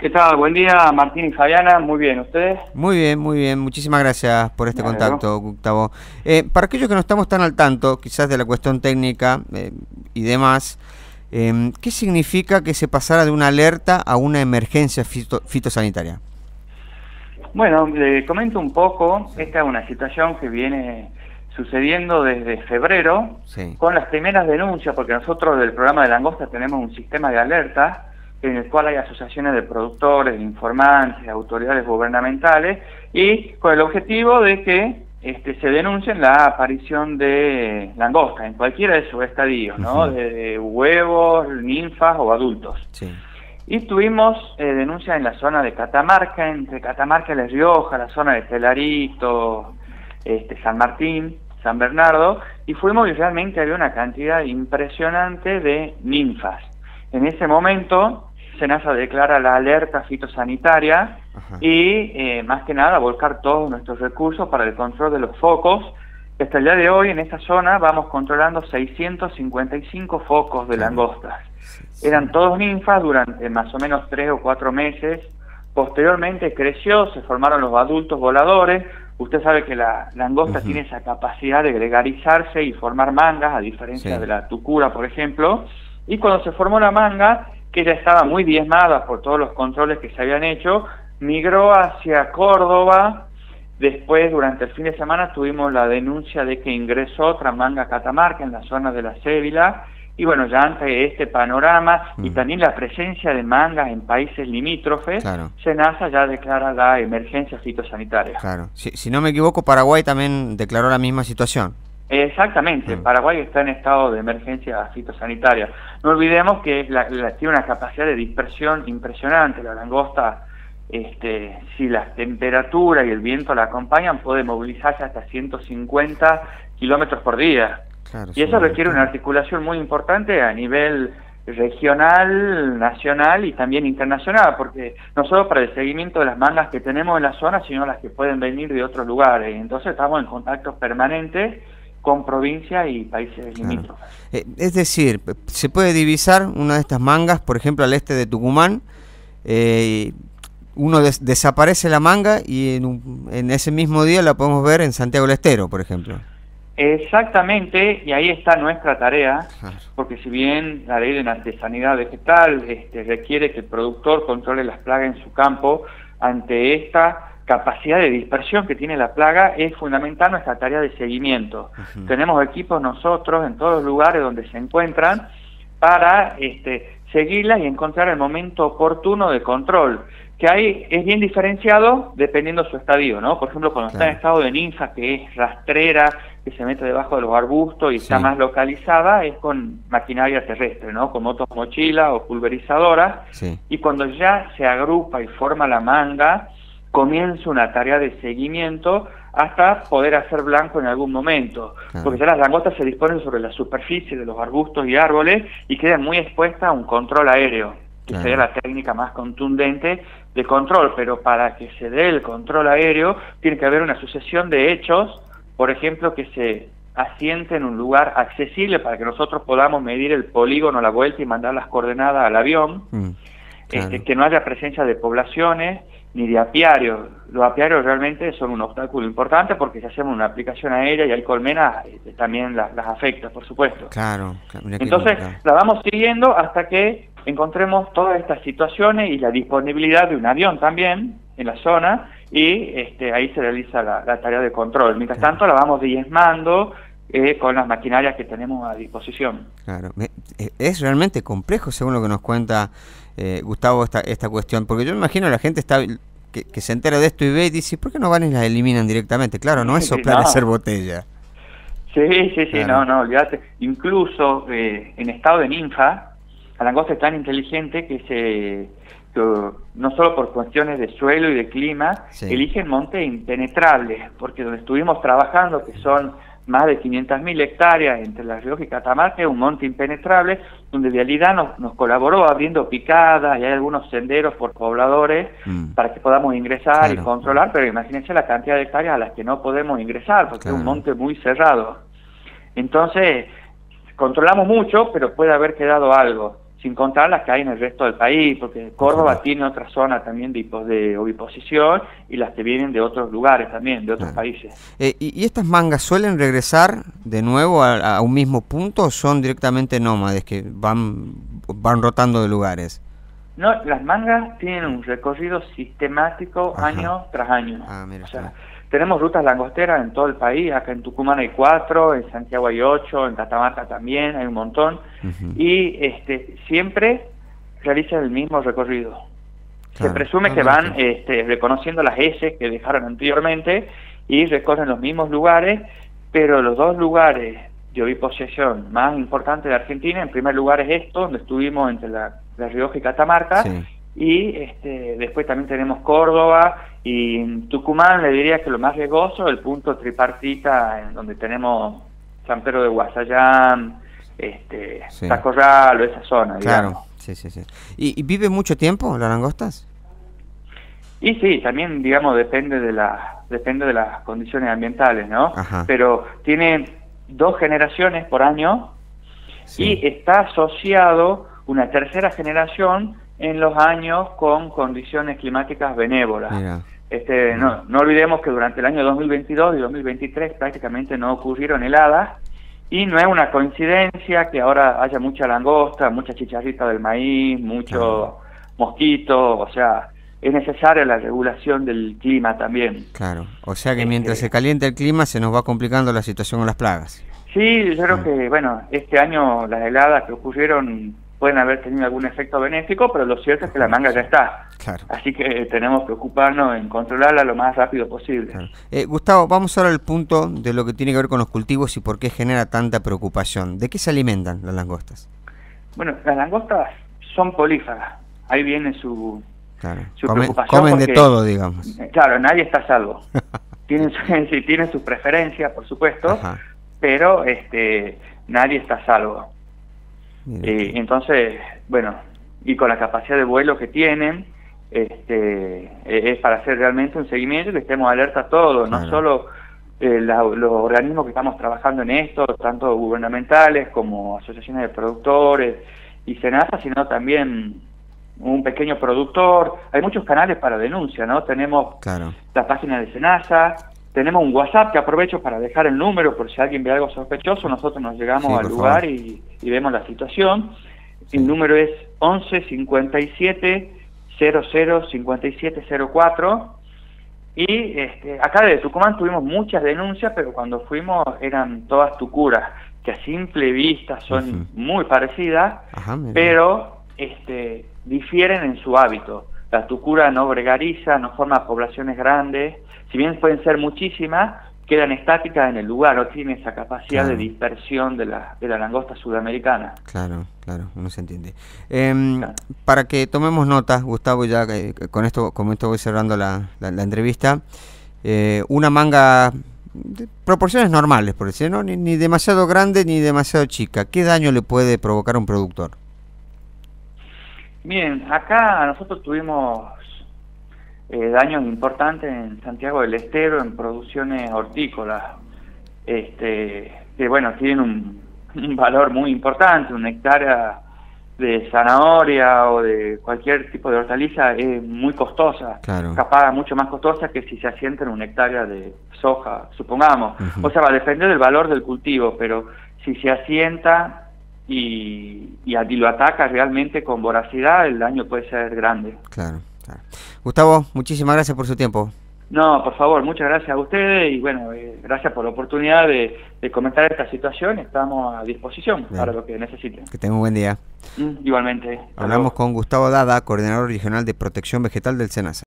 ¿Qué tal? Buen día, Martín y Fabiana. Muy bien, ¿ustedes? Muy bien, muy bien. Muchísimas gracias por este Me alegro. contacto, Gustavo. Para aquellos que no estamos tan al tanto, quizás de la cuestión técnica y demás, ¿qué significa que se pasara de una alerta a una emergencia fitosanitaria? Bueno, le comento un poco. Esta es una situación que viene sucediendo desde febrero Sí. con las primeras denuncias, porque nosotros del programa de Langosta tenemos un sistema de alerta en el cual hay asociaciones de productores, de informantes, autoridades gubernamentales, y con el objetivo de que se denuncie la aparición de langosta en cualquiera de sus estadios, ¿no? Ujú. De huevos, ninfas o adultos. Sí. Y tuvimos denuncias en la zona de Catamarca, entre Catamarca y La Rioja, la zona de Telarito, San Martín, San Bernardo, y fuimos y realmente había una cantidad impresionante de ninfas. En ese momento, SENASA declara la alerta fitosanitaria Ajá. y más que nada volcar todos nuestros recursos para el control de los focos. Hasta el día de hoy en esta zona vamos controlando 655 focos de Claro. langostas. Sí, sí. Eran todos ninfas durante más o menos 3 o 4 meses. Posteriormente creció, se formaron los adultos voladores. Usted sabe que la langosta Ujú. tiene esa capacidad de gregarizarse y formar mangas, a diferencia Sí. de la tucura, por ejemplo. Y cuando se formó la manga, que ya estaba muy diezmada por todos los controles que se habían hecho, migró hacia Córdoba. Después, durante el fin de semana, tuvimos la denuncia de que ingresó otra manga catamarca en la zona de la Cébila. Y bueno, ya ante este panorama y Mm. también la presencia de mangas en países limítrofes, Claro, SENASA ya declara la emergencia fitosanitaria. claro. Si no me equivoco, Paraguay también declaró la misma situación. Exactamente, Mm. Paraguay está en estado de emergencia fitosanitaria. No olvidemos que tiene una capacidad de dispersión impresionante. La langosta, si la temperatura y el viento la acompañan, puede movilizarse hasta 150 kilómetros por día. Claro, Y es eso un requiere una montón. articulación muy importante a nivel regional, nacional y también internacional, porque no solo para el seguimiento de las mangas que tenemos en la zona, sino las que pueden venir de otros lugares. Entonces estamos en contacto permanente con provincias y países Claro. limítrofes. Es decir, se puede divisar una de estas mangas, por ejemplo, al este de Tucumán. eh, Uno desaparece la manga y en ese mismo día la podemos ver en Santiago del Estero, por ejemplo. Exactamente, y ahí está nuestra tarea, Claro. porque si bien la ley de sanidad vegetal requiere que el productor controle las plagas en su campo, ante esta capacidad de dispersión que tiene la plaga, es fundamental nuestra tarea de seguimiento. Ujú. Tenemos equipos nosotros en todos los lugares donde se encuentran para seguirlas y encontrar el momento oportuno de control, que ahí es bien diferenciado dependiendo su estadio, ¿no? Por ejemplo, cuando está en Claro. estado de ninfa, que es rastrera, que se mete debajo de los arbustos y está Sí. más localizada, es con maquinaria terrestre, ¿no? Con motos mochila o pulverizadoras, Sí. y cuando ya se agrupa y forma la manga, comienza una tarea de seguimiento hasta poder hacer blanco en algún momento, Claro. porque ya las langostas se disponen sobre la superficie de los arbustos y árboles y quedan muy expuestas a un control aéreo, que Claro. sería la técnica más contundente de control, pero para que se dé el control aéreo tiene que haber una sucesión de hechos, por ejemplo, que se asiente en un lugar accesible para que nosotros podamos medir el polígono a la vuelta y mandar las coordenadas al avión, Mm. Claro. que no haya presencia de poblaciones ni de apiarios. Los apiarios realmente son un obstáculo importante porque si hacemos una aplicación aérea y hay colmenas, también las afecta, por supuesto. Claro. Mira qué Entonces, complicado. la vamos siguiendo hasta que encontremos todas estas situaciones y la disponibilidad de un avión también en la zona y ahí se realiza la tarea de control. Mientras Claro. tanto, la vamos diezmando con las maquinarias que tenemos a disposición. Claro. Es realmente complejo, según lo que nos cuenta Gustavo, esta cuestión, porque yo me imagino la gente que se entera de esto y ve y dice, ¿por qué no van y las eliminan directamente? Claro, no es soplar y No. hacer botella. Sí, Claro. no, olvídate. Incluso en estado de ninfa, la langosta es tan inteligente que no solo por cuestiones de suelo y de clima, Sí. eligen montes impenetrables, porque donde estuvimos trabajando, que son más de 500.000 hectáreas entre La Rioja y Catamarca, es un monte impenetrable, donde Vialidad nos colaboró abriendo picadas y hay algunos senderos por pobladores para que podamos ingresar y Claro. controlar, pero imagínense la cantidad de hectáreas a las que no podemos ingresar, porque es un Claro. monte muy cerrado. Entonces, controlamos mucho, pero puede haber quedado algo. sin contar las que hay en el resto del país, porque Córdoba tiene otra zona también de oviposición y las que vienen de otros lugares también, de otros países. ¿Y estas mangas suelen regresar de nuevo a un mismo punto o son directamente nómades que van rotando de lugares? No, las mangas tienen un recorrido sistemático año tras año. Mira, o sea, tenemos rutas langosteras en todo el país. Acá en Tucumán hay 4, en Santiago hay 8, en Catamarca también hay un montón. Y siempre realizan el mismo recorrido. Se presume que van reconociendo las S que dejaron anteriormente y recorren los mismos lugares, pero los 2 lugares de oviposición más importantes de Argentina, en primer lugar es esto, donde estuvimos entre La Rioja y Catamarca, y después también tenemos Córdoba, y en Tucumán le diría que lo más riesgoso el punto tripartita, en donde tenemos San Pedro de Guasayán, Tacorral o esa zona, digamos. Claro, ¿Y vive mucho tiempo las langostas? Y sí, también, digamos, depende de las condiciones ambientales, ¿no? Pero tiene 2 generaciones por año y está asociado una tercera generación en los años con condiciones climáticas benévolas. No olvidemos que durante el año 2022 y 2023 prácticamente no ocurrieron heladas, y no es una coincidencia que ahora haya mucha langosta, mucha chicharrita del maíz, mucho mosquito, o sea, es necesaria la regulación del clima también. Claro, o sea que mientras se calienta el clima se nos va complicando la situación con las plagas. Sí, yo creo que, bueno, este año las heladas que ocurrieron pueden haber tenido algún efecto benéfico, pero lo cierto es que la manga ya está. Así que tenemos que ocuparnos en controlarla lo más rápido posible. Gustavo, vamos ahora al punto de lo que tiene que ver con los cultivos y por qué genera tanta preocupación. ¿De qué se alimentan las langostas? Bueno, las langostas son polífagas. Ahí viene su preocupación. Comen de todo, digamos. Claro, nadie está a salvo. tienen sus preferencias, por supuesto, pero nadie está a salvo. Entonces, bueno, y con la capacidad de vuelo que tienen, es para hacer realmente un seguimiento y que estemos alerta a todos, no solo los organismos que estamos trabajando en esto, tanto gubernamentales como asociaciones de productores y SENASA, sino también un pequeño productor. Hay muchos canales para denuncia, ¿no? Tenemos la página de SENASA, tenemos un WhatsApp que aprovecho para dejar el número por si alguien ve algo sospechoso. Nosotros nos llegamos al lugar y vemos la situación. El número es 11 57 00 57 04. Y acá de Tucumán tuvimos muchas denuncias, pero cuando fuimos eran todas tucuras, que a simple vista son muy parecidas, pero difieren en su hábito. La tucura no gregariza, no forma poblaciones grandes, si bien pueden ser muchísimas, quedan estáticas en el lugar, no tiene esa capacidad de dispersión de la langosta sudamericana. Claro, uno se entiende. Para que tomemos nota, Gustavo, ya con esto voy cerrando la entrevista, una manga de proporciones normales, por decir, ¿no? Ni demasiado grande ni demasiado chica. ¿Qué daño le puede provocar a un productor? Bien, acá nosotros tuvimos daños importantes en Santiago del Estero en producciones hortícolas, que bueno, tienen un valor muy importante. Una hectárea de zanahoria o de cualquier tipo de hortaliza es muy costosa, capaz mucho más costosa que si se asienta en una hectárea de soja, supongamos. O sea, va a depender del valor del cultivo, pero si se asienta y lo ataca realmente con voracidad, el daño puede ser grande. Gustavo, muchísimas gracias por su tiempo. No, por favor, muchas gracias a ustedes y bueno, gracias por la oportunidad de comentar esta situación. Estamos a disposición para lo que necesiten. Que tengan un buen día. Igualmente. Hablamos con Gustavo Dada, coordinador regional de protección vegetal del SENASA.